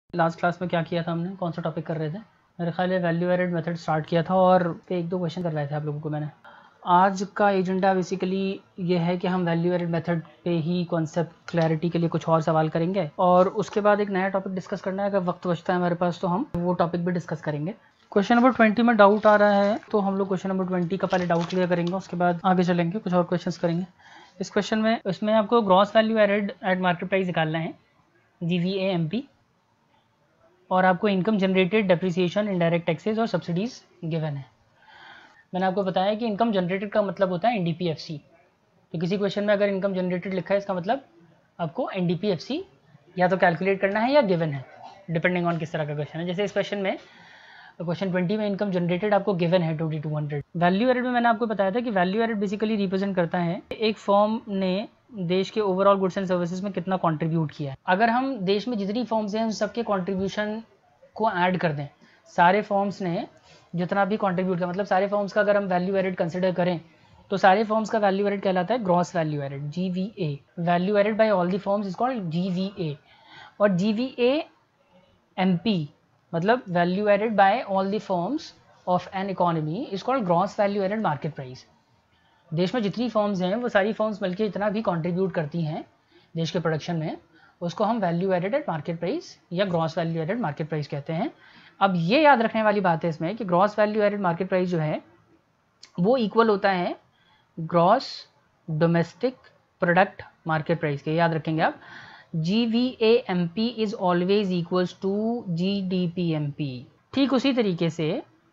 Last class में क्या किया था हमने, कौन सा टॉपिक कर रहे थे? मेरे ख्याल है वैल्यू एडेड मेथड स्टार्ट किया था और पे एक दो क्वेश्चन कर रहे थे आप लोगों को मैंने। आज का एजेंडा बेसिकली ये है कि हम वैल्यू एडेड मेथड पे ही कॉन्सेप्ट क्लैरिटी के लिए कुछ और सवाल करेंगे और उसके बाद एक नया टॉपिक डिस्कस करना है। अगर वक्त बचता है हमारे पास तो हम वो टॉपिक भी डिस्कस करेंगे। क्वेश्चन नंबर 20 में डाउट आ रहा है तो हम लोग क्वेश्चन नंबर 20 का पहले डाउट क्लियर करेंगे, उसके बाद आगे चलेंगे, कुछ और क्वेश्चंस करेंगे। इस क्वेश्चन में इसमें आपको gross value added at market price निकालना है, GVAMP, और आपको income generated, depreciation, indirect taxes और सब्सिडीज गिवन है। मैंने आपको बताया कि इनकम जनरेटेड का मतलब होता है NDPFC। तो किसी क्वेश्चन में अगर इनकम जनरेटेड लिखा है इसका मतलब आपको NDPFC या तो कैलकुलेट करना है या गिवन है, डिपेंडिंग ऑन किस तरह का क्वेश्चन है। जैसे इस क्वेश्चन में क्वेश्चन 20 में इनकम जनरेटेड आपको गिवन है 2200। वैल्यू एडेड में मैंने आपको बताया था कि वैल्यू एडेड बेसिकली रिप्रेजेंट करता है एक फर्म ने देश के ओवरऑल गुड्स एंड सर्विसेज में कितना कंट्रीब्यूट किया है। अगर हम देश में जितनी फर्म्स हैं उन सबके कंट्रीब्यूशन को ऐड कर दें, सारे फर्म्स ने जितना भी कंट्रीब्यूट किया, मतलब सारे फर्म्स का अगर हम वैल्यू एडेड कंसिडर करें तो सारे फर्म्स का वैल्यू एडेड कहलाता है gross value added, GVA। Value added by all the firms is called GVA। और GVAMP मतलब value added by all the firms of an economy is called gross value added market price. देश में जितनी firms हैं वो सारी firms मिलकर इतना भी कंट्रीब्यूट करती हैं देश के प्रोडक्शन में, उसको हम value added at market price या gross value added market price कहते हैं। अब ये याद रखने वाली बात है इसमें कि gross value added market price जो है वो इक्वल होता है gross domestic product market price के। याद रखेंगे आप, GVAMP is always equals to GDPMP। ठीक उसी तरीके से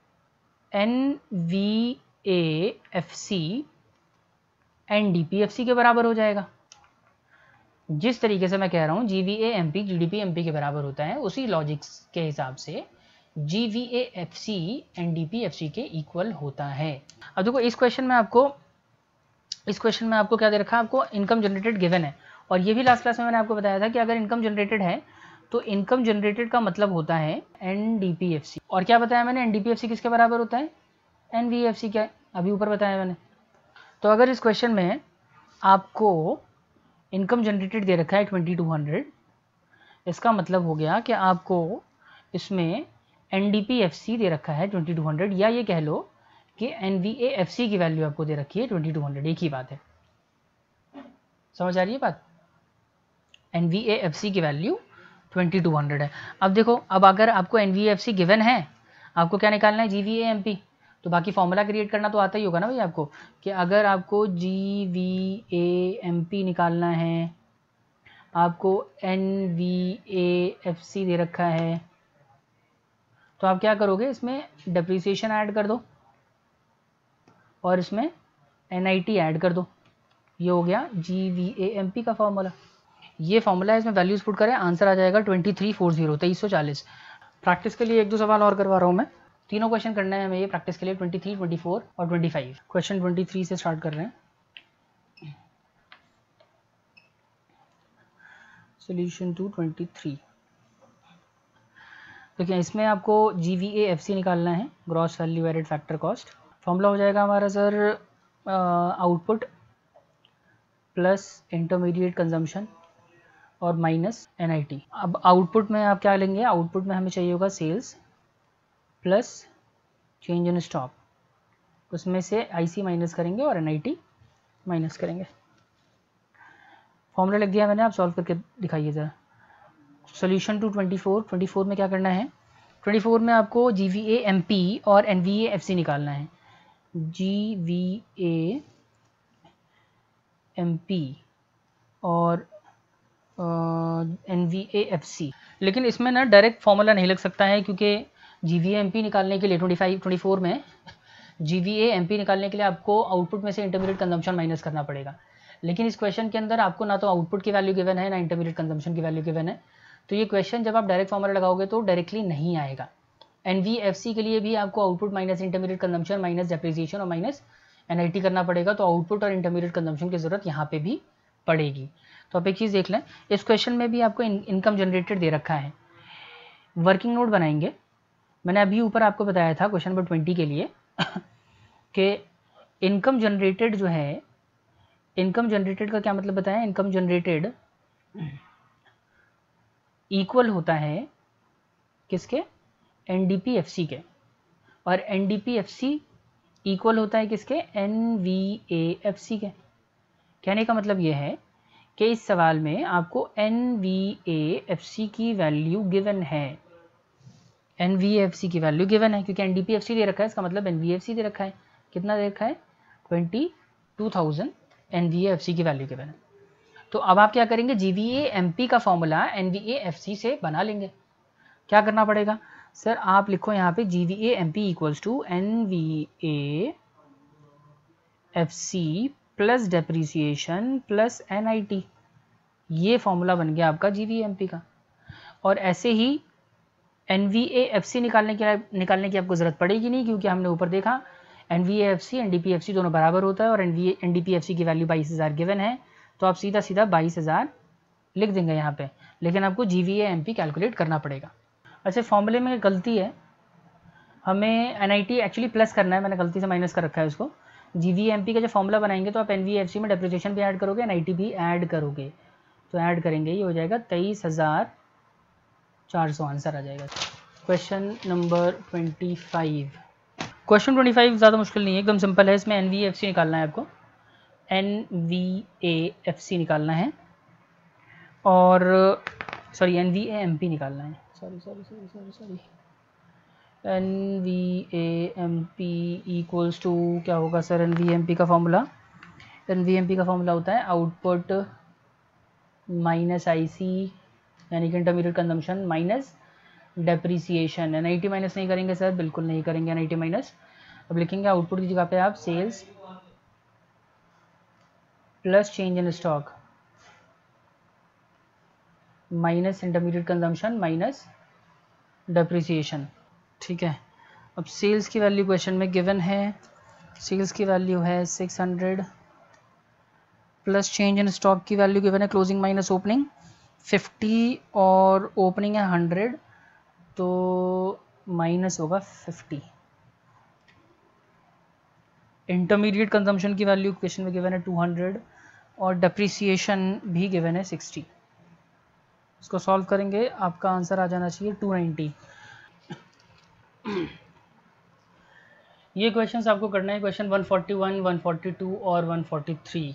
NVAFC NDPFC के बराबर हो जाएगा। जिस तरीके से मैं कह रहा हूँ GVAMP GDPMP के बराबर होता है, उसी लॉजिक्स के हिसाब से GVAFC NDPFC के इक्वल होता है। अब देखो इस क्वेश्चन में आपको क्या दे रखा है, आपको इनकम जनरेटेड गिवन है। और ये भी लास्ट क्लास में मैंने आपको बताया था कि अगर इनकम जनरेटेड है तो इनकम जनरेटेड का मतलब होता है NDPFC। और क्या बताया मैंने, NDPFC किसके बराबर होता है, NVFC क्या अभी ऊपर बताया मैंने। तो अगर इस क्वेश्चन में आपको इनकम जनरेटेड दे रखा है 2200, इसका मतलब हो गया कि आपको इसमें NDPFC दे रखा है 2200, या ये कह लो कि NVAFC की वैल्यू आपको दे रखी है 2200। एक ही बात है, समझ आ रही है बात? NVAFC की वैल्यू 2200 है। अब देखो, अब अगर आपको NVAFC गिवन है, आपको क्या निकालना है, GVAMP। तो बाकी फॉर्मूला क्रिएट करना तो आता ही होगा ना भाई आपको, कि अगर आपको GVAMP निकालना है, आपको NVAFC दे रखा है, तो आप क्या करोगे, इसमें डेप्रिसिएशन ऐड कर दो और इसमें NIT ऐड कर दो। ये हो गया GVAMP का फॉर्मूला। ये फॉर्मूला है, इसमें वैल्यूज पुट करें, आंसर आ जाएगा 2340 प्रैक्टिस के लिए एक दो सवाल और करवा रहा हूँ मैं, तीनों क्वेश्चन करना है हमें ये प्रैक्टिस के लिए, 23, 24 और 25। क्वेश्चन 23 से स्टार्ट कर रहे हैं। Solution to 23। देखिए इसमें आपको GVAFC निकालना है, gross value added factor cost. Formula हो जाएगा हमारा sir output plus intermediate consumption और माइनस NIT। अब आउटपुट में आप क्या लेंगे, आउटपुट में हमें चाहिए होगा sales plus change in stock, उसमें से IC माइनस करेंगे और NIT माइनस करेंगे। फॉर्मूला लिख दिया मैंने, आप सॉल्व करके दिखाइए ज़रा। सोल्यूशन टू 24 में क्या करना है, 24 में आपको GVAMP और NVAFC निकालना है। GVAMP और NVAFC, लेकिन इसमें ना डायरेक्ट फॉर्मूला नहीं लग सकता है, क्योंकि GVAMP निकालने के लिए 24 में GVAMP निकालने के लिए आपको आउटपुट में से इंटरमीडिएट कंजम्पशन माइनस करना पड़ेगा। लेकिन इस क्वेश्चन के अंदर आपको ना तो आउटपुट की वैल्यू गिवन है ना इंटरमीडिएट कंजम्पशन की वैल्यू गिवन है, तो ये क्वेश्चन जब आप डायरेक्ट फॉर्मूला लगाओगे तो डायरेक्टली नहीं आएगा। NVFC के लिए भी आपको output minus intermediate consumption minus depreciation और माइनस NIT करना पड़ेगा, तो आउटपुट और इंटरमीडिएट कंजम्पशन की जरूरत यहाँ पे भी पड़ेगी। तो आप एक चीज़ देख लें, इस क्वेश्चन में भी आपको इनकम जनरेटेड दे रखा है। वर्किंग नोट बनाएंगे, मैंने अभी ऊपर आपको बताया था क्वेश्चन नंबर 20 के लिए कि इनकम जनरेटेड जो है, इनकम जनरेटेड का क्या मतलब बताया, इनकम जनरेटेड इक्वल होता है किसके, NDPFC के, और NDPFC इक्वल होता है किसके, NVAFC के। कहने का मतलब ये है कि इस सवाल में आपको NVAFC की वैल्यू गिवन है, NVAFC की वैल्यू गिवन है, क्योंकि NDPFC दे रखा है, इसका मतलब NVAFC दे रखा है। कितना दे रखा है, 22,000 NVAFC की वैल्यू गिवन है। तो अब आप क्या करेंगे, GVAMP का फॉर्मूला NVAFC से बना लेंगे। क्या करना पड़ेगा सर, आप लिखो यहाँ पे GVAMP equals to NVAFC plus depreciation plus NIT, ये फॉर्मूला बन गया आपका GVAMP का। और ऐसे ही NVAFC निकालने की आपको ज़रूरत पड़ेगी नहीं, क्योंकि हमने ऊपर देखा NVAFC NDPFC दोनों बराबर होता है, और NDPFC की वैल्यू 22,000 गिवन है, तो आप सीधा सीधा 22,000 लिख देंगे यहाँ पे, लेकिन आपको GVAMP कैलकुलेट करना पड़ेगा। अच्छा, फॉर्मूले में गलती है, हमें NIT एक्चुअली प्लस करना है, मैंने गलती से माइनस कर रखा है उसको। GVAMP का जो फॉर्मूला बनाएंगे तो आप NVAFC में डेप्रिसिएशन भी ऐड करोगे, NIT भी ऐड करोगे, तो ऐड करेंगे ये हो जाएगा 23,400 आंसर आ जाएगा। Question number 25। क्वेश्चन 25 ज़्यादा मुश्किल नहीं है, एकदम सिंपल है। इसमें NVAFC निकालना है आपको, NVAFC निकालना है, और सॉरी NVAMP निकालना है, सॉरी NVAMP इक्वल्स टू क्या होगा सर, NVAMP का फॉर्मूला होता है आउटपुट माइनस IC यानी कि intermediate consumption minus depreciation. NIT minus नहीं करेंगे सर, बिल्कुल नहीं करेंगे NIT माइनस। अब लिखेंगे आउटपुट की जगह पे आप sales plus change in stock minus intermediate consumption minus depreciation. ठीक है, अब सेल्स की वैल्यू क्वेश्चन में गिवन है, सेल्स की वैल्यू है 600 प्लस चेंज इन स्टॉक की वैल्यू गिवन है क्लोजिंग माइनस ओपनिंग 50 और ओपनिंग है 100, तो माइनस होगा 50। इंटरमीडिएट कंजम्पशन की वैल्यू क्वेश्चन में गिवन है 200 और डेप्रीसिएशन भी गिवन है 60। इसको सॉल्व करेंगे, आपका आंसर आ जाना चाहिए 290। ये क्वेश्चंस आपको करना है, क्वेश्चन 141, 142 और 143।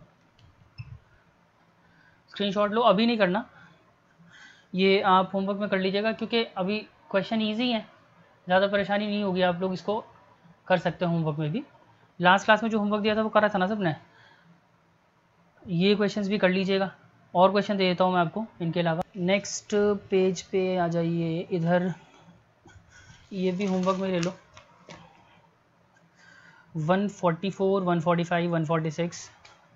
स्क्रीनशॉट लो, अभी नहीं करना, ये आप होमवर्क में कर लीजिएगा, क्योंकि अभी क्वेश्चन इजी हैं, ज़्यादा परेशानी नहीं होगी, आप लोग इसको कर सकते हैं होमवर्क में भी। लास्ट क्लास में जो होमवर्क दिया था वो करा था ना सबने, ये क्वेश्चंस भी कर लीजिएगा। और क्वेश्चन दे देता हूँ मैं आपको इनके अलावा। नेक्स्ट पेज पे आ जाइए, इधर ये भी होमवर्क में ले लो। 144, 145, 146,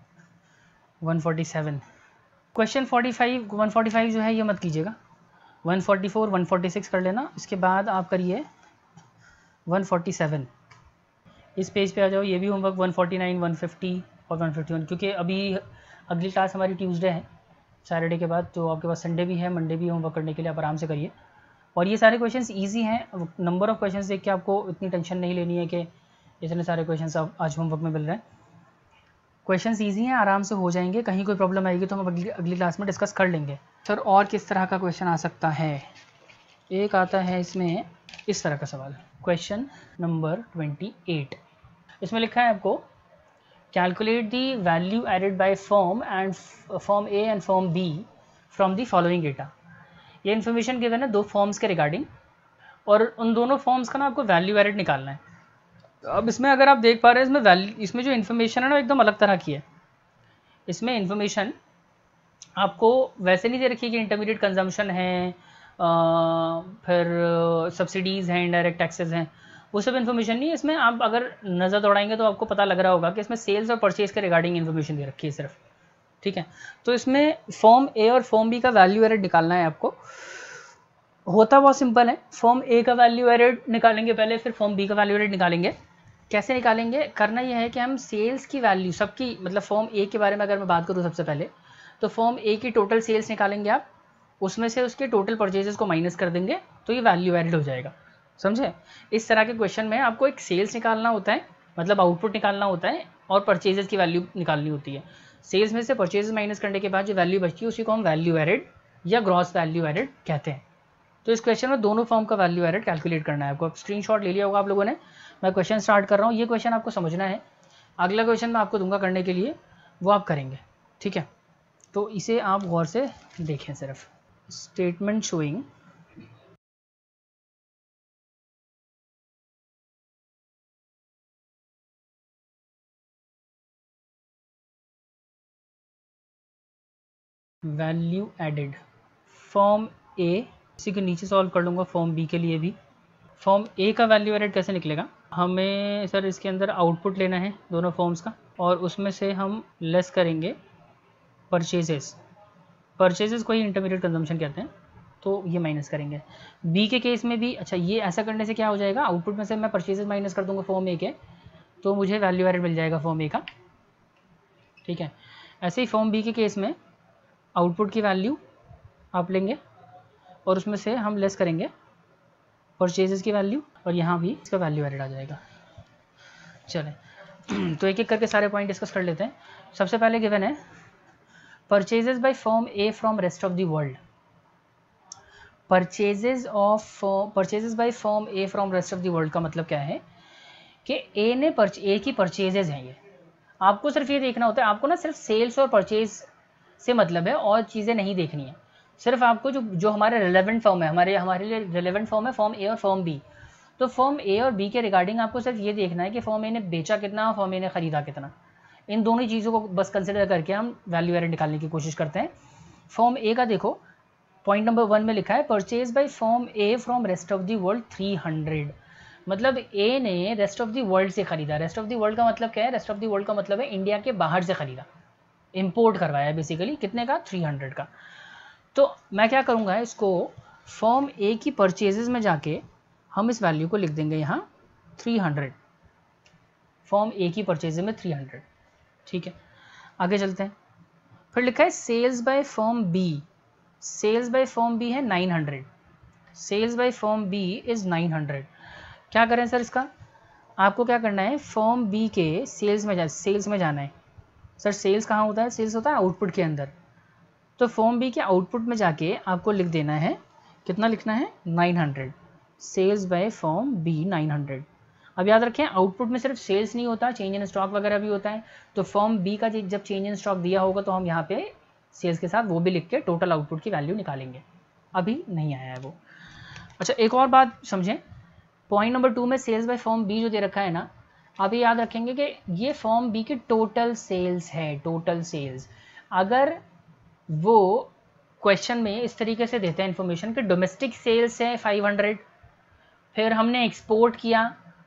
147। क्वेश्चन 145 जो है ये मत कीजिएगा, 144, 146 कर लेना, इसके बाद आप करिए 147। इस पेज पे आ जाओ, ये भी होमवर्क 149, 150 और 151, क्योंकि अभी अगली क्लास हमारी ट्यूसडे है, सैटरडे के बाद, तो आपके पास संडे भी है, मंडे भी होमवर्क करने के लिए, आप आराम से करिए। और ये सारे क्वेश्चंस इजी हैं, नंबर ऑफ़ क्वेश्चंस देख के आपको इतनी टेंशन नहीं लेनी है कि इतने सारे क्वेश्चंस आप आज होमवर्क में मिल रहे हैं। क्वेश्चंस इजी हैं, आराम से हो जाएंगे, कहीं कोई प्रॉब्लम आएगी तो हम अगली क्लास में डिस्कस कर लेंगे। सर और किस तरह का क्वेश्चन आ सकता है, एक आता है इसमें इस तरह का सवाल, क्वेश्चन नंबर 28। इसमें लिखा है आपको calculate the value added by firm A and firm B from the following data. ये इन्फॉर्मेशन गिवन है दो फॉर्म्स के रिगार्डिंग, और उन दोनों फॉर्म्स का ना आपको वैल्यू एडेड निकालना है। अब इसमें अगर आप देख पा रहे हैं, इसमें जो इन्फॉर्मेशन है ना एकदम अलग तरह की है। इसमें इन्फॉर्मेशन आपको वैसे नहीं दे रखी है कि इंटरमीडिएट कंजम्पशन है, फिर सब्सिडीज़ हैं, इनडायरेक्ट टैक्सेस हैं, वो सब इन्फॉर्मेशन नहीं है इसमें। आप अगर नज़र दौड़ाएंगे तो आपको पता लग रहा होगा कि इसमें सेल्स और परचेज के रिगार्डिंग इन्फॉर्मेशन दे रखी है सिर्फ। ठीक है, तो इसमें फॉर्म ए और फॉर्म बी का वैल्यू एडेड निकालना है आपको। होता बहुत सिंपल है, फॉर्म ए का वैल्यू एडेड निकालेंगे पहले, फिर फॉर्म बी का वैल्यू एडेड निकालेंगे। कैसे निकालेंगे, करना यह है कि हम सेल्स की वैल्यू सबकी, मतलब फॉर्म ए के बारे में अगर मैं बात करूँ सबसे पहले, तो फॉर्म ए की टोटल सेल्स निकालेंगे आप, उसमें से उसके टोटल परचेजेस को माइनस कर देंगे, तो ये वैल्यू एडेड हो जाएगा। समझे, इस तरह के क्वेश्चन में आपको एक सेल्स निकालना होता है, मतलब आउटपुट निकालना होता है, और परचेजेस की वैल्यू निकालनी होती है। सेल्स में से परचेजेस माइनस करने के बाद जो वैल्यू बचती है उसी को हम वैल्यू एडेड या ग्रॉस वैल्यू एडेड कहते हैं। तो इस क्वेश्चन में दोनों फॉर्म का वैल्यू एडेड कैलकुलेट करना है आपको। स्क्रीनशॉट ले लिया होगा आप लोगों ने। मैं क्वेश्चन स्टार्ट कर रहा हूँ, ये क्वेश्चन आपको समझना है। अगला क्वेश्चन मैं आपको दूंगा करने के लिए, वो आप करेंगे, ठीक है। तो इसे आप गौर से देखें। सिर्फ statement showing value added form A, इसी के नीचे सॉल्व कर लूँगा फॉर्म बी के लिए भी। फॉर्म ए का वैल्यू एडेड कैसे निकलेगा, हमें सर इसके अंदर आउटपुट लेना है दोनों फॉर्म्स का, और उसमें से हम लेस करेंगे परचेजेस। परचेजेस को ही इंटरमीडिएट कंजम्पशन कहते हैं, तो ये माइनस करेंगे। बी के केस में भी अच्छा, ये ऐसा करने से क्या हो जाएगा, आउटपुट में से मैं परचेजेस माइनस कर दूंगा फॉर्म ए के, तो मुझे वैल्यू एडेड मिल जाएगा फॉर्म ए का, ठीक है। ऐसे ही फॉर्म बी के केस में आउटपुट की वैल्यू आप लेंगे और उसमें से हम लेस करेंगे परचेजेस की वैल्यू, और यहाँ भी इसका वैल्यू एडेड आ जाएगा। चलें तो एक एक करके सारे पॉइंट डिस्कस कर लेते हैं। सबसे पहले गिवन है purchases by form A from rest of the world. Purchases by form A from rest of the world का मतलब क्या है कि ए की परचेजेज हैं ये। आपको सिर्फ ये देखना होता है, आपको ना सिर्फ सेल्स और परचेज से मतलब है, और चीज़ें नहीं देखनी है। सिर्फ आपको जो हमारे रिलेवेंट फॉर्म है, हमारे लिए रिलेवेंट फॉर्म है फॉर्म ए और फॉर्म बी। तो फॉर्म ए और बी के रिगार्डिंग आपको सिर्फ ये देखना है कि फॉर्म ए ने बेचा कितना, फॉर्म ए ने खरीदा कितना। इन दोनों चीज़ों को बस कंसिडर करके हम वैल्यू एडेड निकालने की कोशिश करते हैं। फॉर्म ए का देखो, पॉइंट नंबर 1 में लिखा है purchase by form A from rest of the world 300। मतलब ए ने रेस्ट ऑफ द वर्ल्ड से खरीदा। रेस्ट ऑफ द वर्ल्ड का मतलब क्या है, रेस्ट ऑफ द वर्ल्ड का मतलब है इंडिया के बाहर से खरीदा, इंपोर्ट करवाया बेसिकली। कितने का, 300 का। तो मैं क्या करूँगा, इसको फॉर्म ए की परचेजेस में जाके हम इस वैल्यू को लिख देंगे यहाँ 300। फॉर्म ए की परचेजेस में 300, ठीक है। आगे चलते हैं। फिर लिखा है sales by form B. Sales by form B है 900। Sales by form B is 900। क्या करें सर इसका, आपको क्या करना है, फॉर्म बी के सेल्स में जाना है। सर सेल्स कहाँ होता है, सेल्स होता है आउटपुट के अंदर। तो फॉर्म बी के आउटपुट में जाके आपको लिख देना है, कितना लिखना है, 900। Sales by form B 900। अब याद रखें आउटपुट में सिर्फ सेल्स नहीं होता, चेंज इन स्टॉक वगैरह भी होता है। तो फॉर्म बी का जब चेंज इन स्टॉक दिया होगा तो हम यहाँ पे सेल्स के साथ वो भी लिख के टोटल आउटपुट की वैल्यू निकालेंगे। अभी नहीं आया है वो। अच्छा एक और बात समझें, पॉइंट नंबर 2 में सेल्स बाय फॉर्म बी जो दे रखा है ना, आप ये याद रखेंगे कि ये फॉर्म बी की टोटल सेल्स है, टोटल सेल्स। अगर वो क्वेश्चन में इस तरीके से देते हैं इन्फॉर्मेशन कि डोमेस्टिक सेल्स है 500, फिर हमने एक्सपोर्ट किया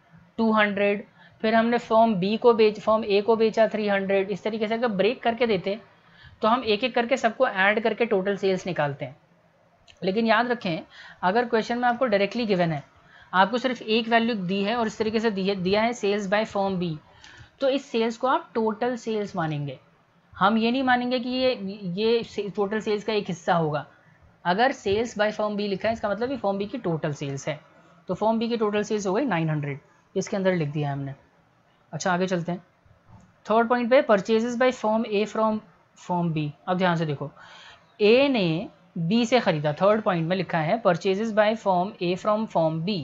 200, फिर हमने फॉर्म ए को बेचा 300, इस तरीके से अगर ब्रेक करके देते तो हम एक एक करके सबको ऐड करके टोटल सेल्स निकालते हैं। लेकिन याद रखें अगर क्वेश्चन में आपको डायरेक्टली गिवन है, आपको सिर्फ एक वैल्यू दी है और इस तरीके से दिया है सेल्स बाय फॉर्म बी, तो इस सेल्स को आप टोटल सेल्स मानेंगे। हम ये नहीं मानेंगे कि ये टोटल सेल्स का एक हिस्सा होगा। अगर सेल्स बाय फॉर्म बी लिखा है इसका मतलब ये फॉर्म बी की टोटल सेल्स है। तो फॉर्म बी की टोटल सेल्स हो गई 900, इसके अंदर लिख दिया है हमने। अच्छा आगे चलते हैं। थर्ड पॉइंट पे purchases by form A from form B. अब ध्यान से देखो, ए ने बी से खरीदा। थर्ड पॉइंट में लिखा है purchases by form A from form B.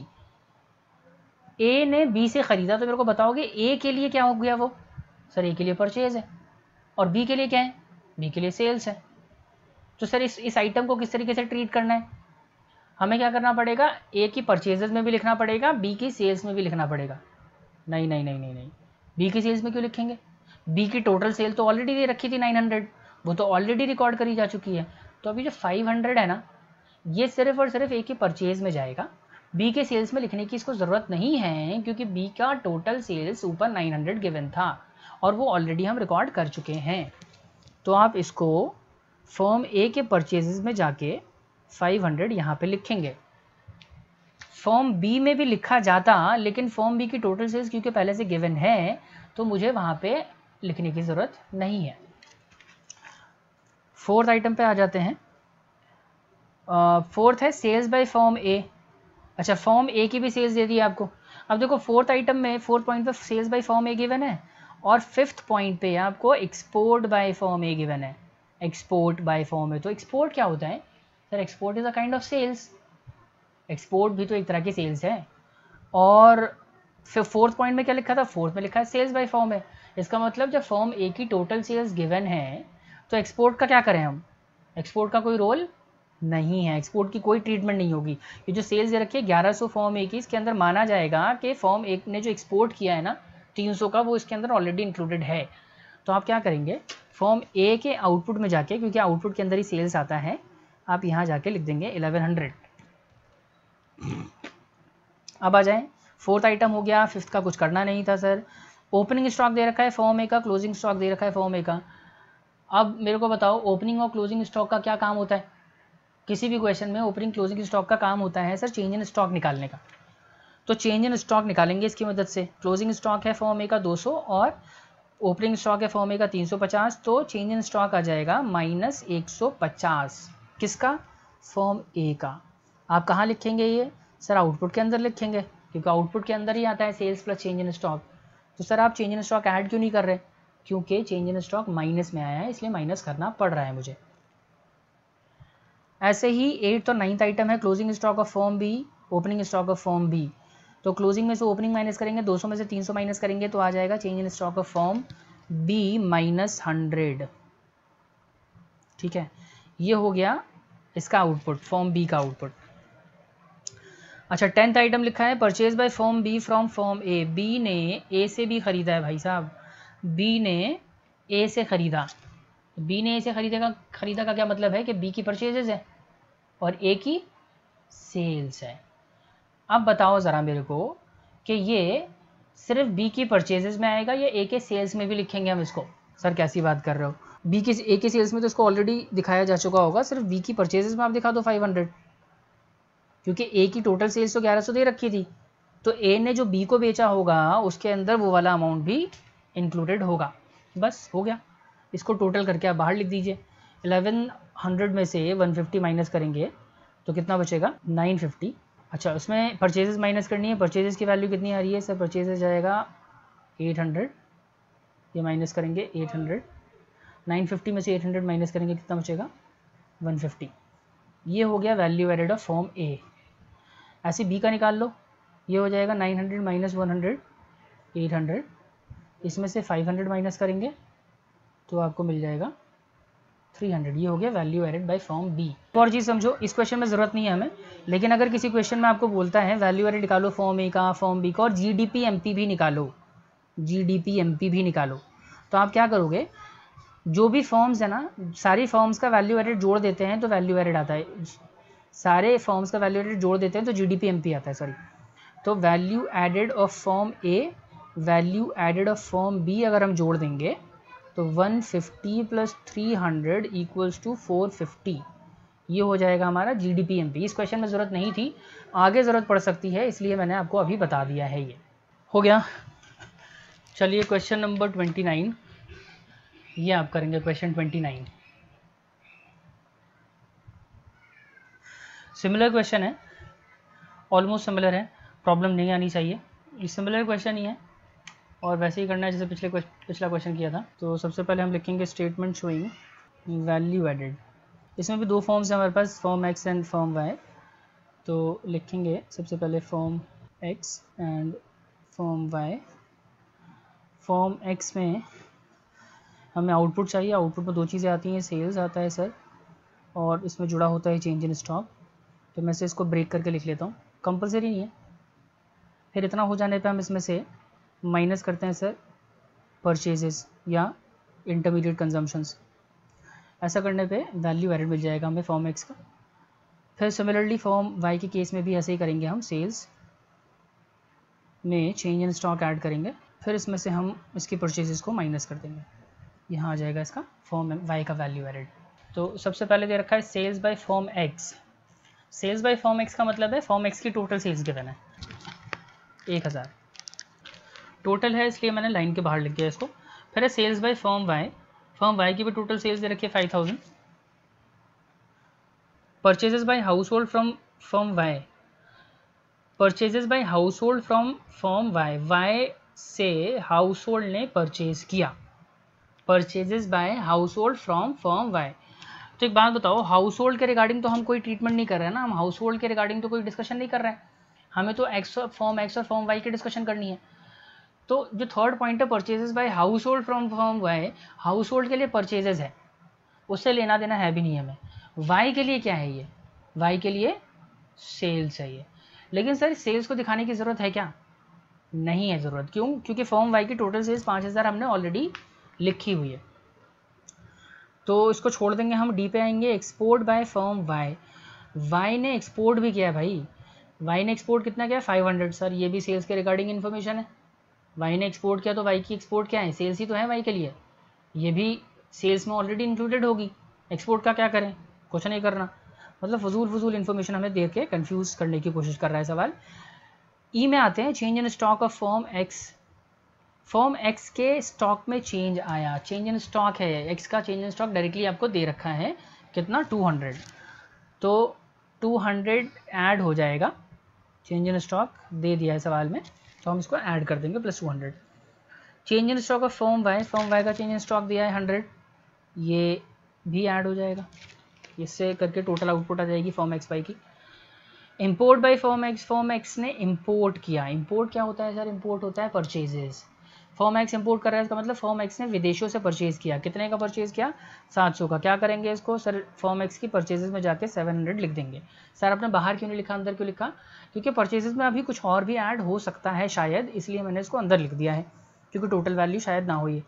A ने बी से खरीदा, तो मेरे को बताओगे ए के लिए क्या हो गया वो, सर ए के लिए परचेज है, और बी के लिए क्या है, बी के लिए सेल्स है। तो सर इस आइटम को किस तरीके से ट्रीट करना है, हमें क्या करना पड़ेगा, ए की परचेजेस में भी लिखना पड़ेगा, बी की सेल्स में भी लिखना पड़ेगा। नहीं नहीं नहीं नहीं नहीं, बी की सेल्स में क्यों लिखेंगे, बी की टोटल सेल तो ऑलरेडी दे रखी थी 900, वो तो ऑलरेडी रिकॉर्ड करी जा चुकी है। तो अभी जो 500 है ना, ये सिर्फ और सिर्फ ए की परचेज में जाएगा, बी के सेल्स में लिखने की इसको ज़रूरत नहीं है, क्योंकि बी का टोटल सेल्स ऊपर 900 गिवन था और वो ऑलरेडी हम रिकॉर्ड कर चुके हैं। तो आप इसको फॉर्म ए के परचेजेस में जाके 500 यहाँ पे लिखेंगे। फॉर्म बी में भी लिखा जाता, लेकिन फॉर्म बी की टोटल सेल्स क्योंकि पहले से गिवन है तो मुझे वहाँ पे लिखने की ज़रूरत नहीं है। फोर्थ आइटम पे आ जाते हैं। फोर्थ है सेल्स बाय फॉर्म ए। अच्छा फॉर्म ए की भी सेल्स दे दी आपको। अब देखो फोर्थ आइटम में, फोर्थ पॉइंट पे sales by form A given है, और फिफ्थ पॉइंट पे आपको export by form A given है। एक्सपोर्ट बाय फॉर्म ए, तो एक्सपोर्ट क्या होता है sir, export is a kind of sales. Export भी तो एक तरह की सेल्स है। और फिर फोर्थ पॉइंट में क्या लिखा था, फोर्थ में लिखा है सेल्स बाय फर्म है। इसका मतलब जब फर्म ए की टोटल सेल्स गिवन है तो एक्सपोर्ट का क्या करें हम, एक्सपोर्ट का कोई रोल नहीं है, एक्सपोर्ट की कोई ट्रीटमेंट नहीं होगी। ये जो सेल्स दे रखी है 1100 फॉर्म ए की, इसके अंदर माना जाएगा कि फॉर्म ए ने जो एक्सपोर्ट किया है ना 300 का, वो इसके अंदर ऑलरेडी इंक्लूडेड है। तो आप क्या करेंगे, फॉर्म ए के आउटपुट में जाके, क्योंकि आउटपुट के अंदर ही सेल्स आता है, आप यहाँ जाके लिख देंगे 1100। अब आ जाएं, फोर्थ आइटम हो गया, फिफ्थ का कुछ करना नहीं था सर। ओपनिंग स्टॉक दे रखा है फॉर्म ए का, क्लोजिंग स्टॉक दे रखा है फॉर्म ए का। अब मेरे को बताओ ओपनिंग और क्लोजिंग स्टॉक का क्या काम होता है। किसी भी क्वेश्चन में ओपनिंग क्लोजिंग स्टॉक का काम होता है सर चेंज इन स्टॉक निकालने का। तो चेंज इन स्टॉक निकालेंगे इसकी मदद से। क्लोजिंग स्टॉक है फॉर्म ए का 200 और ओपनिंग स्टॉक है फॉर्म ए का 350, तो चेंज इन स्टॉक आ जाएगा -150। किसका, फॉर्म ए का। आप कहाँ लिखेंगे ये सर, आउटपुट के अंदर लिखेंगे, क्योंकि आउटपुट के अंदर ही आता है sales plus change in stock. तो सर आप चेंज इन स्टॉक ऐड क्यों नहीं कर रहे, क्योंकि चेंज इन स्टॉक माइनस में आया है, इसलिए माइनस करना पड़ रहा है मुझे। ऐसे ही 8th और 9th आइटम है closing stock of form B, opening stock of form B. तो क्लोजिंग में से ओपनिंग माइनस करेंगे, 200 में से 300 माइनस करेंगे, तो आ जाएगा change in stock of form B -100। ठीक है, ये हो गया इसका आउटपुट, फॉर्म बी का आउटपुट। अच्छा 10th आइटम लिखा है purchase by form B from form A. B ने ए से भी खरीदा है भाई साहब, बी ने ए से खरीदा। बी ने ए से खरीदा का क्या मतलब है कि बी की परचेजेज है और ए की सेल्स है। अब बताओ ज़रा मेरे को कि ये सिर्फ बी की परचेजेज में आएगा या ए के सेल्स में भी लिखेंगे हम इसको। सर कैसी बात कर रहे हो, बी की ए के सेल्स में तो इसको ऑलरेडी दिखाया जा चुका होगा, सिर्फ बी की परचेजेज में आप दिखा दो 500, क्योंकि ए की टोटल सेल्स तो 1100 दे रखी थी। तो ए ने जो बी को बेचा होगा उसके अंदर वो वाला अमाउंट भी इंक्लूडेड होगा। बस हो गया, इसको टोटल करके आप बाहर लिख दीजिए। 1100 में से 150 माइनस करेंगे तो कितना बचेगा, 950। अच्छा उसमें परचेजेस माइनस करनी है, परचेजेस की वैल्यू कितनी आ रही है सर, परचेजेस जाएगा 800, ये माइनस करेंगे 800, 950 में से 800 माइनस करेंगे कितना बचेगा 150। ये हो गया value added of form A. ऐसे बी का निकाल लो, ये हो जाएगा 900 माइनस 100 800, इसमें से 500 माइनस करेंगे तो आपको मिल जाएगा 300। ये हो गया value added by form B. और चीज़ समझो, इस क्वेश्चन में ज़रूरत नहीं है हमें, लेकिन अगर किसी क्वेश्चन में आपको बोलता है वैल्यू एडेड निकालो फॉर्म ए का, फॉर्म बी का, और जीडीपी एमपी भी निकालो, जीडीपी एमपी भी निकालो, तो आप क्या करोगे, जो भी फॉर्म्स है ना, सारी फॉर्म्स का वैल्यू एडेड जोड़ देते हैं तो वैल्यू एडेड आता है, सारे फॉर्म्स का वैल्यू एडेड जोड़ देते हैं तो जीडीपी एमपी आता है, सॉरी। तो value added of form A, value added of form B अगर हम जोड़ देंगे तो 150 प्लस 300 इक्वल्स टू 450। ये हो जाएगा हमारा जीडीपी एमपी। इस क्वेश्चन में ज़रूरत नहीं थी, आगे ज़रूरत पड़ सकती है, इसलिए मैंने आपको अभी बता दिया है। ये हो गया। चलिए क्वेश्चन नंबर 29, ये आप करेंगे क्वेश्चन 29। सिमिलर क्वेश्चन है, ऑलमोस्ट सिमिलर है, प्रॉब्लम नहीं आनी चाहिए। ये सिमिलर क्वेश्चन ही है और वैसे ही करना है जैसे पिछला क्वेश्चन किया था। तो सबसे पहले हम लिखेंगे स्टेटमेंट शोइंग वैल्यू एडेड। इसमें भी दो फॉर्म्स हैं हमारे पास, form X and form Y. तो लिखेंगे सबसे पहले form X and form Y. Form X में हमें आउटपुट चाहिए, आउटपुट में दो चीज़ें आती हैं, सेल्स आता है सर, और इसमें जुड़ा होता है चेंज इन स्टॉक। तो मैं से इसको ब्रेक करके लिख लेता हूँ, कंपलसरी नहीं है। फिर इतना हो जाने पे हम इसमें से माइनस करते हैं सर परचेजेस या इंटरमीडिएट कंजम्पशंस। ऐसा करने पे वैल्यू एडेड मिल जाएगा हमें फॉर्म एक्स का। फिर सिमिलरली फॉर्म वाई के केस में भी ऐसे ही करेंगे, हम सेल्स में चेंज इन स्टॉक ऐड करेंगे, फिर इसमें से हम इसकी परचेजेस को माइनस कर देंगे। यहाँ आ जाएगा इसका फॉर्म वाई का वैल्यू एडेड। तो सबसे पहले दे रखा है sales by form X. Sales by form X का मतलब है फॉर्म एक्स की टोटल सेल्स गिवन है 1000 टोटल है, इसलिए मैंने लाइन के बाहर लिख दिया इसको। फिर है सेल्स बाय फॉर्म वाई की भी टोटल सेल्स दे रखी है 5000। Purchases by household from form Y, purchases by household from form Y, Y से हाउस होल्ड ने परचेज किया, purchases by household from form Y. तो एक बात बताओ, हाउस होल्ड के रिगार्डिंग तो हम कोई ट्रीटमेंट नहीं कर रहे हैं ना, हम हाउस होल्ड के रिगार्डिंग तो कोई डिस्कशन नहीं कर रहे हैं, हमें तो फॉर्म एक्स और फॉर्म वाई की डिस्कशन करनी है। तो जो थर्ड पॉइंट है purchases by household from form Y, household के लिए परचेजेस है, उससे लेना देना है भी नहीं हमें। वाई के लिए क्या है ये, वाई के लिए सेल्स है ये। लेकिन सर सेल्स को दिखाने की ज़रूरत है क्या, नहीं है ज़रूरत। क्यों? क्योंकि फॉर्म वाई की टोटल सेल्स 5000 हमने ऑलरेडी लिखी हुई है, तो इसको छोड़ देंगे हम। डी पे आएंगे, export by firm Y, Y ने एक्सपोर्ट भी किया है भाई, वाई ने एक्सपोर्ट कितना किया, 500। सर ये भी सेल्स के रिगार्डिंग इन्फॉर्मेशन है, वाई ने एक्सपोर्ट किया तो वाई की एक्सपोर्ट क्या है, सेल्स ही तो है वाई के लिए, ये भी सेल्स में ऑलरेडी इंक्लूडेड होगी। एक्सपोर्ट का क्या करें, कुछ नहीं करना। मतलब फजूल इन्फॉर्मेशन हमें दे के कन्फ्यूज़ करने की कोशिश कर रहा है सवाल। ई में आते हैं, change in stock of form X, form X के स्टॉक में चेंज आया, चेंज इन स्टॉक है, एक्स का चेंज इन स्टॉक डायरेक्टली आपको दे रखा है कितना, 200, तो 200 ऐड हो जाएगा, चेंज इन स्टॉक दे दिया है सवाल में, तो हम इसको ऐड कर देंगे plus 200। Change in stock of form Y, form Y का चेंज इन स्टॉक दिया है 100, ये भी ऐड हो जाएगा, इससे करके टोटल आउटपुट आ जाएगी फॉर्म एक्स वाई की। इंपोर्ट बाय फॉर्म एक्स ने इंपोर्ट किया, इंपोर्ट क्या होता है सर, इंपोर्ट होता है परचेजेस। फॉर्म एक्स इंपोर्ट कर रहा है, इसका मतलब फॉर्म एक्स ने विदेशों से परचेज किया, कितने का परचेज किया, 700 का। क्या करेंगे इसको सर, फॉर्म एक्स की परचेजेस में जाके 700 लिख देंगे। सर आपने बाहर क्यों नहीं लिखा, अंदर क्यों लिखा, क्योंकि परचेजेस में अभी कुछ और भी ऐड हो सकता है शायद, इसलिए मैंने इसको अंदर लिख दिया है, क्योंकि टोटल वैल्यू शायद ना हो ये।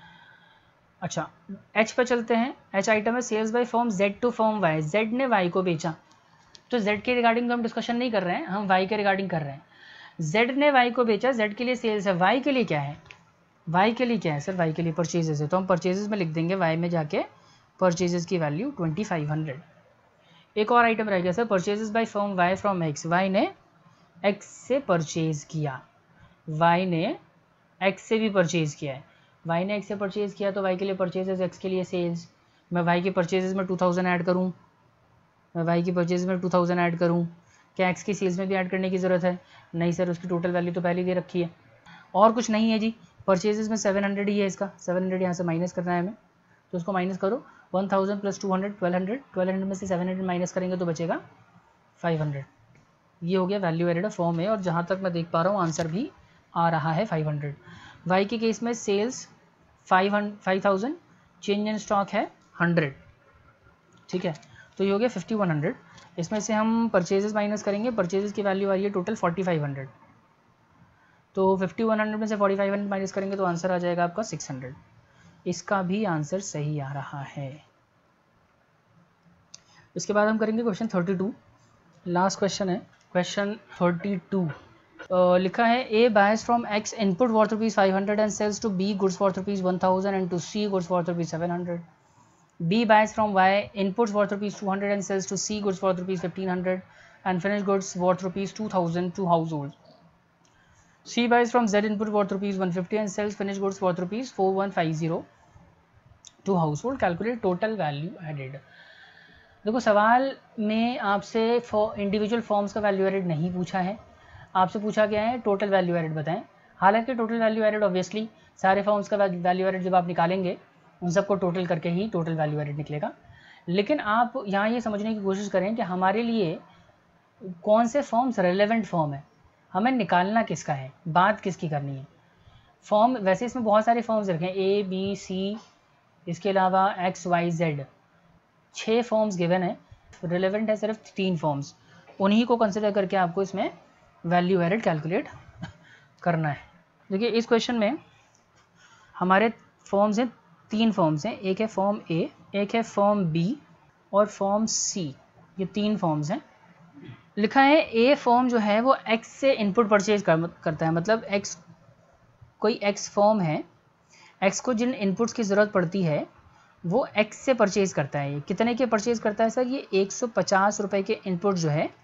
अच्छा एच पे चलते हैं, एच आइटम है sales by form Z to form Y, Z ने वाई को बेचा, तो जेड के रिगार्डिंग तो हम डिस्कशन नहीं कर रहे हैं, हम वाई के रिगार्डिंग कर रहे हैं। जेड ने वाई को बेचा, जेड के लिए सेल्स है, वाई के लिए क्या है, वाई के लिए क्या है सर, वाई के लिए परचेजेस है, तो हम परचेजेस में लिख देंगे वाई में जाके परचेजेस की वैल्यू 2500। एक और आइटम रह गया sir, purchases by firm Y from X, Y ने एक्स से परचेज किया, वाई ने एक्स से भी परचेज किया है, वाई ने एक्स से परचेज किया तो वाई के लिए परचेजेस, एक्स के लिए सेल्स। मैं वाई के परचेजेस में 2000 ऐड करूँ, मैं वाई की परचेज में 2000 ऐड करूँ, क्या एक्स की सेल्स में भी ऐड करने की ज़रूरत है, नहीं सर, उसकी टोटल वैल्यू तो पहले दे रखी है, और कुछ नहीं है जी। परचेजेस में 700 ही है, इसका 700 यहाँ से माइनस करना है हमें, तो उसको माइनस करो, 1000 प्लस 200 1200, 1200 में से 700 माइनस करेंगे तो बचेगा 500। ये हो गया वैल्यू एडेड फॉर्म है, और जहाँ तक मैं देख पा रहा हूँ आंसर भी आ रहा है 500। वाई के केस में सेल्स 5000, चेंज इन स्टॉक है 100, ठीक है, तो ये हो गया 5100। इसमें से हम परचेजेस माइनस करेंगे, परचेजेस की वैल्यू आ रही है टोटल 4500, तो 5100 में से 4500 माइनस करेंगे तो आंसर आ जाएगा आपका 600। इसका भी आंसर सही आ रहा है। इसके बाद हम करेंगे क्वेश्चन 32, लास्ट क्वेश्चन है, क्वेश्चन 32। लिखा है A buys from X input worth ₹500 and sales to B goods worth ₹1000 and to C goods worth ₹700। B buys from Y inputs worth ₹200 and sells to C goods worth ₹1500 and finished goods worth ₹2000 to households. C buys from Z input worth ₹150 and sells finished goods worth ₹4150 to household. Calculate total value added. देखो सवाल में आपसे individual forms का value added नहीं पूछा है, आपसे पूछा गया है टोटल वैल्यू एडेड बताएं। हालांकि टोटल वैल्यू एडेड ऑब्वियसली सारे फॉर्म्स का वैल्यू एडेड जब आप निकालेंगे उन सबको टोटल करके ही टोटल वैल्यू एडेड निकलेगा, लेकिन आप यहाँ ये समझने की कोशिश करें कि हमारे लिए कौन से फॉर्म्स रेलेवेंट फॉर्म है, हमें निकालना किसका है, बात किसकी करनी है। फॉर्म वैसे इसमें बहुत सारे फॉर्म्स रखे हैं, ए बी सी, इसके अलावा X Y Z, 6 forms given है, रिलेवेंट है सिर्फ 3 फॉर्म्स, उन्हीं को कंसिडर करके आपको इसमें वैल्यू एडेड कैलकुलेट करना है। देखिए इस क्वेश्चन में हमारे फॉर्म्स हैं, 3 फॉर्म्स हैं, एक है फॉर्म ए, एक है फॉर्म बी और फॉर्म सी, ये 3 फॉर्म्स हैं। लिखा है ए फॉर्म जो है वो एक्स से इनपुट परचेज करता है, मतलब एक्स कोई एक्स फॉर्म है, एक्स को जिन इनपुट्स की ज़रूरत पड़ती है वो एक्स से परचेज करता है। कितने के परचेज करता है सर, ये 150 रुपये के इनपुट जो है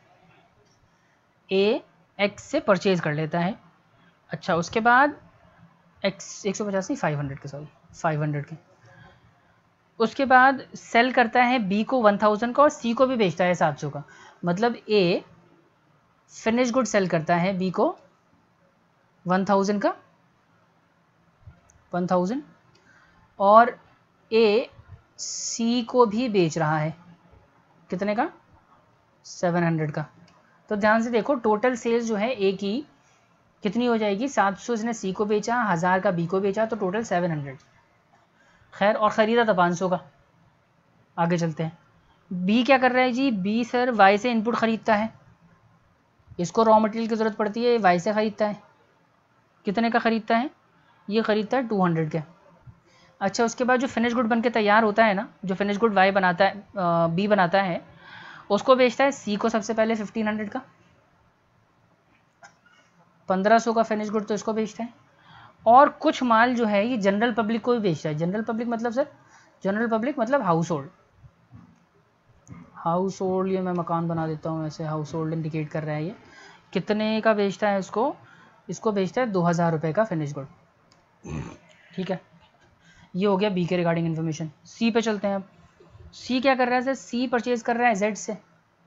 ए एक्स से परचेज कर लेता है। अच्छा उसके बाद एक्स 150 नहीं 500 के, सॉरी 500 के, उसके बाद सेल करता है बी को 1000 का और सी को भी बेचता है 700 का, मतलब ए फिनिश गुड सेल करता है बी को 1000 का 1000 और ए सी को भी बेच रहा है, कितने का? 700 का। तो ध्यान से देखो टोटल सेल्स जो है ए की कितनी हो जाएगी, 700 इसने सी को बेचा, 1000 का बी को बेचा, तो टोटल 700। खैर, और ख़रीदा था 500 का। आगे चलते हैं। बी क्या कर रहा है जी? बी सर वाई से इनपुट ख़रीदता है, इसको रॉ मटेरियल की ज़रूरत पड़ती है, वाई से ख़रीदता है। कितने का ख़रीदता है? ये ख़रीदता है 200 के। अच्छा, उसके बाद जो फिनिश गुड बन के तैयार होता है ना, जो फिनिश गुड वाई बनाता है, बी बनाता है, उसको बेचता है सी को सबसे पहले 1500 का। 1500 का फिनिश गुड तो इसको बेचता है। और कुछ माल जो है ये जनरल पब्लिक को भी बेचता है। जनरल पब्लिक मतलब सर, जनरल पब्लिक मतलब हाउस होल्ड। हाउस होल्ड, ये मैं मकान बना देता हूँ ऐसे, हाउस होल्ड इंडिकेट कर रहा है। ये कितने का बेचता है इसको? इसको बेचता है 2000 रुपये का फिनिश गुड। ठीक है, ये हो गया बी के रिगार्डिंग इन्फॉर्मेशन। सी पे चलते हैं अब। सी क्या कर रहा है सर? सी परचेज कर रहा है जेड से।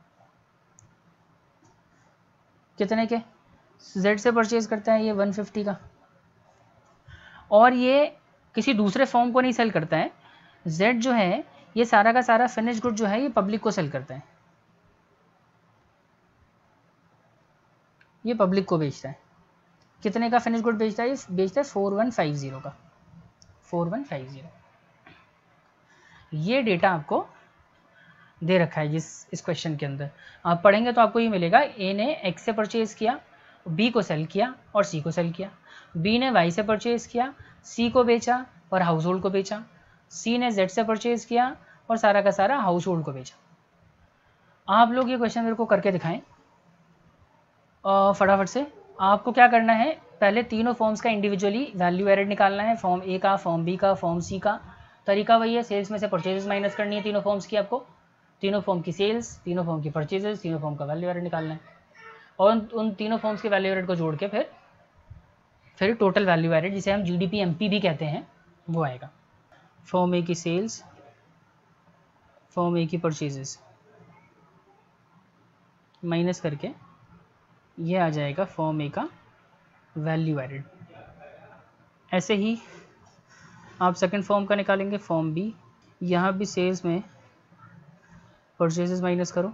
कितने के? जेड से परचेज करता है ये 150 का। और ये किसी दूसरे फॉर्म को नहीं सेल करता है। जेड जो है ये सारा का सारा फिनिश गुड जो है ये पब्लिक को सेल करता है, ये पब्लिक को बेचता है। कितने का फिनिश गुड बेचता है? ये बेचता है 4150 का। 4150। ये डेटा आपको दे रखा है इस क्वेश्चन के अंदर। आप पढ़ेंगे तो आपको ये मिलेगा, ए ने एक्स से परचेज किया, बी को सेल किया और सी को सेल किया। बी ने वाई से परचेज किया, सी को बेचा और हाउस होल्ड को बेचा। सी ने जेड से परचेज किया और सारा का सारा हाउस होल्ड को बेचा। आप लोग ये क्वेश्चन मेरे को करके दिखाएं फटाफट से। आपको क्या करना है, पहले तीनों फॉर्म्स का इंडिविजुअली वैल्यू एडेड निकालना है, फॉर्म ए का, फॉर्म बी का, फॉर्म सी का। तरीका वही है, सेल्स में से परचेजेस माइनस करनी है तीनों फॉर्म्स की आपको। तीनों फॉर्म की सेल्स, तीनों फॉर्म की परचेजेस, तीनों फॉर्म का वैल्यू एडेड निकालना है। और उन तीनों फॉर्म्स के वैल्यू एडेड को जोड़ के फिर टोटल वैल्यू एडेड, जिसे हम जीडीपी एमपी भी कहते हैं, वो आएगा। फॉर्म ए की सेल्स, फॉर्म ए की परचेजेस माइनस करके ये आ जाएगा फॉर्म ए का वैल्यू एडेड। ऐसे ही आप सेकंड फॉर्म का निकालेंगे, फॉर्म बी। यहाँ भी सेल्स में परचेजेस माइनस करो।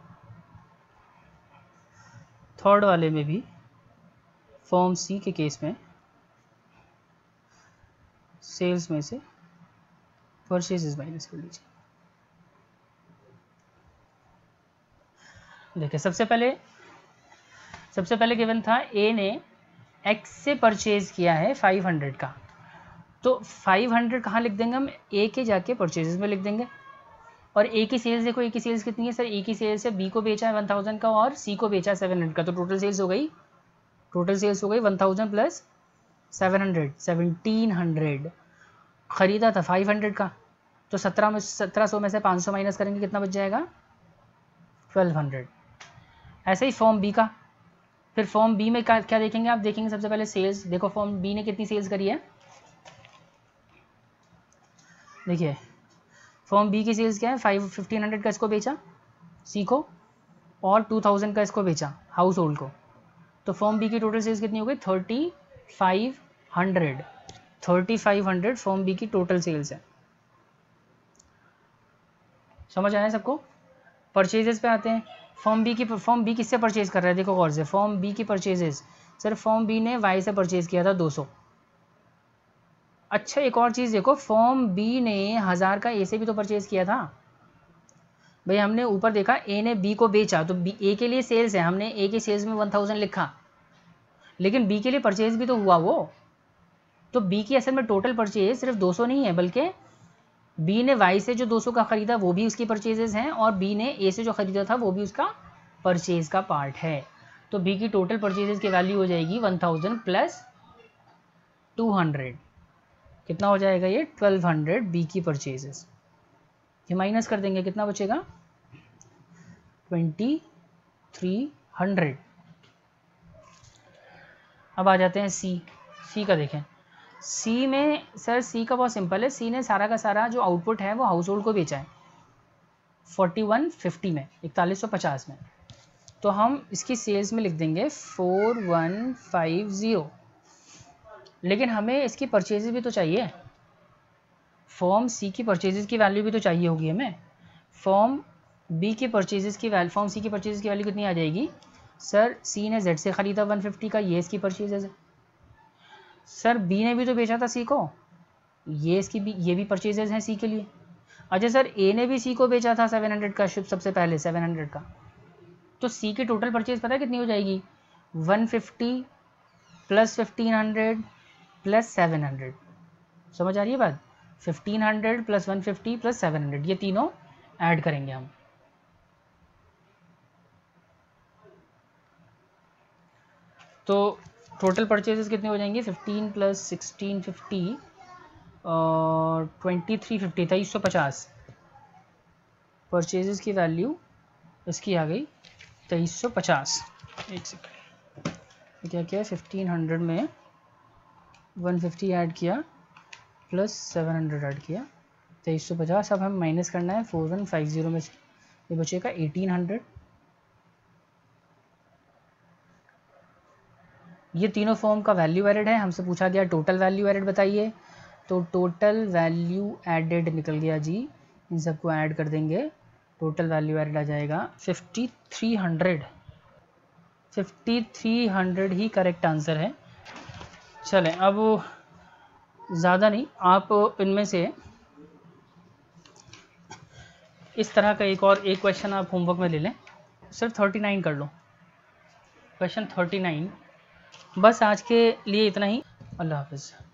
थर्ड वाले में भी फॉर्म सी के केस में सेल्स में से परचेजेस माइनस कर लीजिए। देखिए, सबसे पहले गिवन था ए ने एक्स से परचेज किया है 500 का, तो 500 कहाँ लिख देंगे हम? ए के जाके परचेजेस में लिख देंगे। और ए की सेल्स देखो, ए की सेल्स कितनी है सर? ए की सेल्स है, बी को बेचा है 1000 का और सी को बेचा है 700 का, तो टोटल सेल्स हो गई 1000 प्लस 700, 1700। खरीदा था 500 का, तो 1700 में से 500 माइनस करेंगे, कितना बच जाएगा? 1200। ऐसे ही फॉर्म बी का। फिर फॉर्म बी में क्या देखेंगे आप? देखेंगे सबसे पहले सेल्स। देखो फॉर्म बी ने कितनी सेल्स करी है, देखिए फॉर्म बी की सेल्स क्या है? 1500 का इसको बेचा सी को और 2000 का इसको बेचा हाउस होल्ड को। तो फॉर्म बी की टोटल सेल्स कितनी हो गई? 3500 फॉर्म बी की टोटल सेल्स है। समझ आया सबको? परचेजेस पे आते हैं। फॉर्म बी किससे परचेज कर रहा है? देखो गौर से, फॉर्म बी की परचेजेस, सर फॉर्म बी ने वाई से परचेज किया था 200। अच्छा, एक और चीज़ देखो, फॉर्म बी ने 1000 का ए से भी तो परचेज किया था भाई। हमने ऊपर देखा ए ने बी को बेचा, तो बी ए के लिए सेल्स है, हमने ए के सेल्स में 1000 लिखा, लेकिन बी के लिए परचेज भी तो हुआ वो। तो बी की असल में टोटल परचेज सिर्फ 200 नहीं है, बल्कि बी ने वाई से जो 200 का ख़रीदा वो भी उसकी परचेजेस हैं, और बी ने ए से जो ख़रीदा था वो भी उसका परचेज का पार्ट है। तो बी की टोटल परचेजेस की वैल्यू हो जाएगी 1000 प्लस 200, कितना हो जाएगा ये? 1200 बी की परचेजेस। ये माइनस कर देंगे, कितना बचेगा? 2300। अब आ जाते हैं सी का। देखें सी में सर, सी का बहुत सिंपल है। सी ने सारा का सारा जो आउटपुट है वो हाउस होल्ड को बेचा है 4150 में, 4150 में। तो हम इसकी सेल्स में लिख देंगे 4150, लेकिन हमें इसकी परचेजेस भी तो चाहिए। फॉर्म सी की परचेजेस की वैल्यू भी तो चाहिए होगी हमें। फॉर्म बी के परचेजेस की वैल्यू, फॉर्म सी की परचेजेस की वैल्यू कितनी आ जाएगी? सर सी ने जेड से ख़रीदा 150 का, ये इसकी परचेजेस है। सर बी ने भी तो बेचा था सी को, ये भी परचेजेस हैं सी के लिए। अच्छा सर ए ने भी सी को बेचा था 700 का, सबसे पहले 700 का, तो सी की टोटल परचेज पता है कितनी हो जाएगी? 150 प्लस 1500 प्लस 700। समझ आ रही है बात? 1500 प्लस 150 प्लस 700, ये तीनों ऐड करेंगे हम। तो टोटल परचेजेस कितने हो जाएंगे? 15 प्लस 1650 और 2350, 2350। परचेजेस की वैल्यू इसकी आ गई 2350। एक सेकेंड, क्या किया? 1500 में 150 ऐड किया प्लस 700 ऐड किया, 2350। अब हम माइनस करना है 4150 में से, ये बचेगा 1800। ये तीनों फॉर्म का वैल्यू एडेड है। हमसे पूछा गया टोटल वैल्यू एडेड बताइए, तो टोटल वैल्यू एडेड निकल गया जी, इन सबको ऐड कर देंगे, टोटल वैल्यू एडेड आ जाएगा 5300। 5300 ही करेक्ट आंसर है। चलें अब ज़्यादा नहीं, आप इनमें से इस तरह का एक क्वेश्चन आप होमवर्क में ले लें। सिर्फ 39 कर लो, क्वेश्चन 39। बस आज के लिए इतना ही। अल्लाह हाफ़िज़।